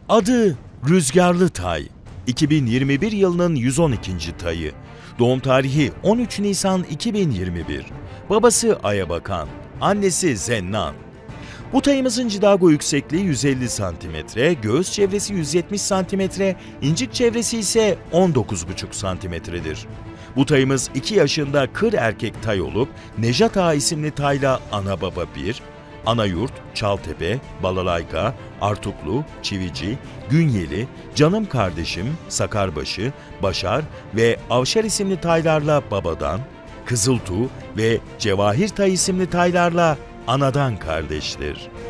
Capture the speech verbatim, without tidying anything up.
Adı Rüzgarlı Tay. iki bin yirmi bir yılının yüz on ikinci tayı. Doğum tarihi on üç Nisan iki bin yirmi bir. Babası Ayabakan, annesi Zennan. Bu tayımızın cidago yüksekliği yüz elli santimetre, göğüs çevresi yüz yetmiş santimetre, incik çevresi ise on dokuz buçuk santimetredir. Bu tayımız iki yaşında kır erkek tay olup Nejat Ağa isimli tayla ana baba bir, Anayurt, Çaltepe, Balalayka, Artuklu, Çivici, Günyeli, Canım Kardeşim, Sakarbaşı, Başar ve Avşar isimli taylarla babadan, Kızıltuğ ve Cevahir Tay isimli taylarla anadan kardeştir.